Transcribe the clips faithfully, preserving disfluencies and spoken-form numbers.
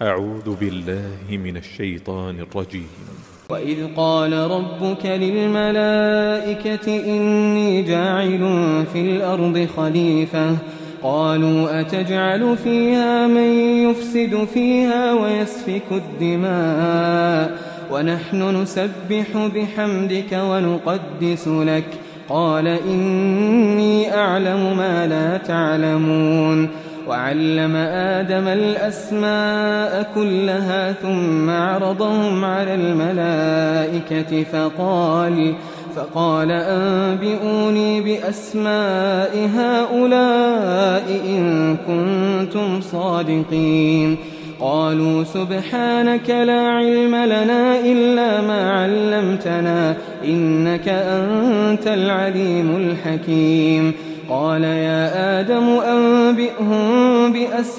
أعوذ بالله من الشيطان الرجيم. وإذ قال ربك للملائكة إني جاعل في الأرض خليفة قالوا أتجعل فيها من يفسد فيها ويسفك الدماء ونحن نسبح بحمدك ونقدس لك قال إني أعلم ما لا تعلمون. وعلم آدم الأسماء كلها ثم عرضهم على الملائكة فقال فقال أنبئوني بأسماء هؤلاء إن كنتم صادقين. قالوا سبحانك لا علم لنا إلا ما علمتنا إنك أنت العليم الحكيم. قال يا آدم أنبئهم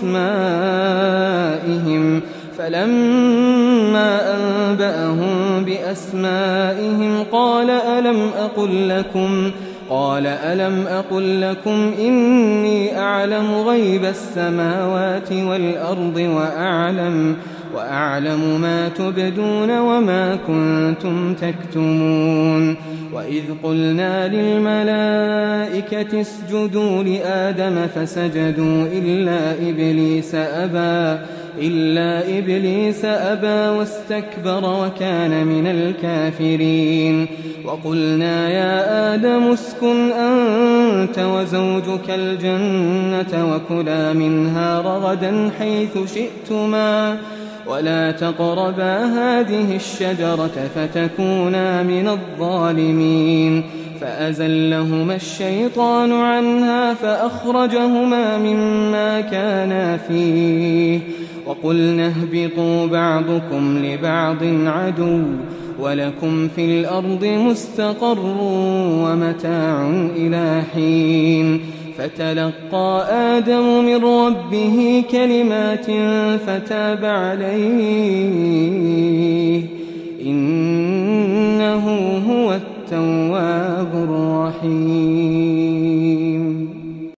بأسمائهم فلما أنبأهم بأسمائهم قال ألم أقل لكم قال ألم أقل لكم إني أعلم غيب السماوات والأرض وأعلم وأعلم ما تبدون وما كنتم تكتمون. وإذ قلنا للملائكة اسجدوا لآدم فسجدوا إلا إبليس أبى إلا إبليس أبى واستكبر وكان من الكافرين. وقلنا يا آدم اسكن أنت وزوجك الجنة وكلا منها رغدا حيث شئتما ولا تقربا هذه الشجرة فتكونا من الظالمين. فأزلهما الشيطان عنها فأخرجهما مما كانا فيه وقلنا اهبطوا بعضكم لبعض عدو ولكم في الأرض مستقر ومتاع إلى حين. فتلقى آدم من ربه كلمات فتاب عليه إنه هو التواب الرحيم.